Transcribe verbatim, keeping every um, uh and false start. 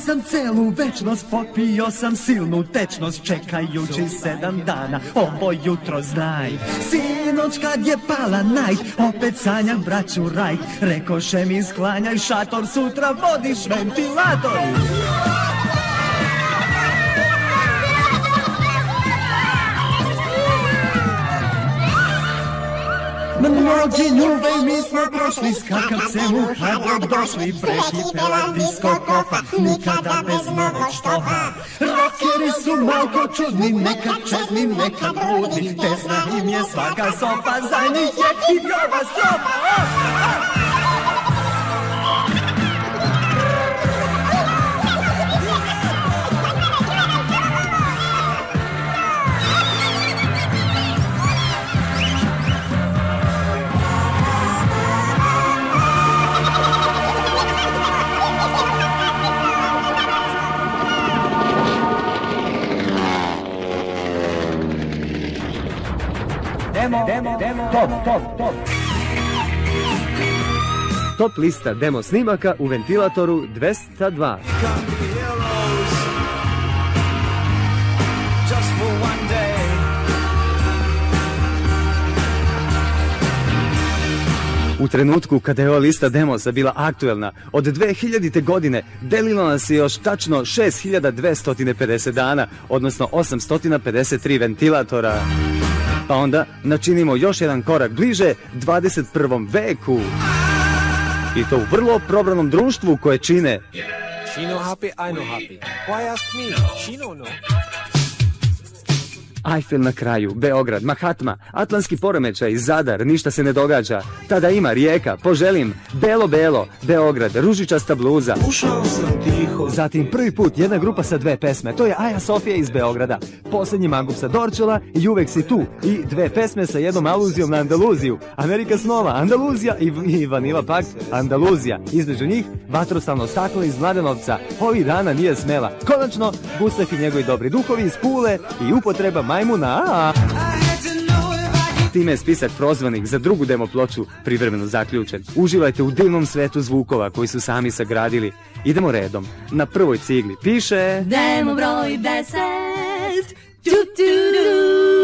sam celu večnost, popio sam silnu tečnost, čekajući sedam dana, ovo jutro znaj. Sinoć kad je pala najt, opet sanjam braću Rajk, rekoše mi sklanjaj šator, sutra vodiš ventilator. Mnogi ljube i mi smo prošli, skakavcem u Hard došli, prekipela disko kofa, nikada bez novog štofa. Rockeri su malko čudni, nekad čedni, nekad ludni, tesna im je svaka sofa, za njih je i katastrofa. Demo, demo, demo, top, top, top. Top lista demo snimaka u Ventilatoru dvesta dva. U trenutku kada je ova lista demosa bila aktuelna, od dve hiljadite. godine delilo nas je još tačno šest hiljada dvesta pedeset dana, odnosno osamsto pedeset tri ventilatora. Pa onda načinimo još jedan korak bliže dvadeset prvom veku. I to u vrlo probranom društvu koje čine She no happy, I no happy. Why ask me? She no know. Eiffel na kraju, Beograd, Mahatma, Atlantski poremećaj, Zadar, ništa se ne događa. Tada ima Rijeka, Poželim, Belo Belo, Beograd, Ružičasta bluza. Ušao sam tiho. Zatim prvi put jedna grupa sa dve pesme, to je Aja Sofija iz Beograda. Posljednji mangup sa Dorčela i Uvek si tu. I dve pesme sa jednom aluzijom na Andaluziju. Amerika snova, Andaluzija i, i Vanila Pak, Andaluzija. Između njih vatrostavno staklo iz Mladenovca. Ovih dana nije smela. Konačno, Gustav i njegovi dobri duhovi iz Pule i upotreba majmuna. A. Time je spisak prozvanih za drugu demo ploču privremeno zaključen. Uživajte u divnom svetu zvukova koji su sami sagradili. Idemo redom. Na prvoj cigli piše Demo broj deset. Tu, tu, tu.